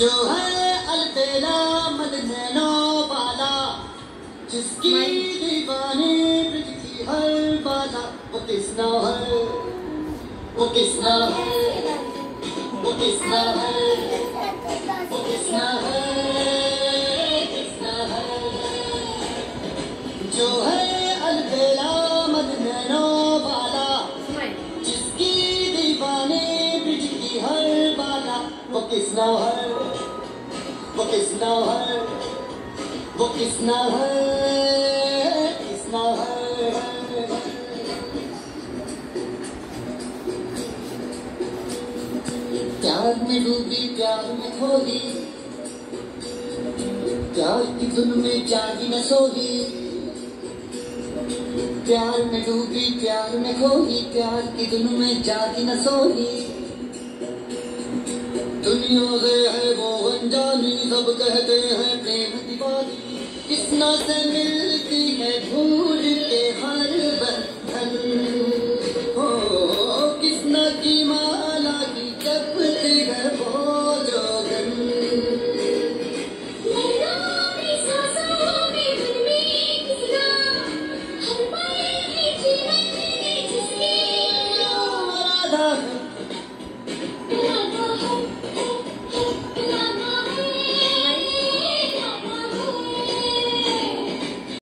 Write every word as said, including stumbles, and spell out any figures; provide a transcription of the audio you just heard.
जो है अलबेला मदनैनो वाला, जिसकी दीवानी ब्रिज की हर बाला, वो किसना है, वो किसना है, वो किसना है, वो किसना है, किसना है। जो है अलबेला मदनैनो वाला, जिसकी दीवानी ब्रिज की हर बाला, वो किसना है, वो किसना है, वो किसना है, किसना है। प्यार में डूबी प्यार में खोई, प्यार की धुन में जागी न सोई। प्यार में डूबी प्यार में खोई, प्यार की धुन में जागी न सोई। दुनिया से है वो अनजानी, सब कहते हैं प्रेम दीवानी, किसना से मिलती है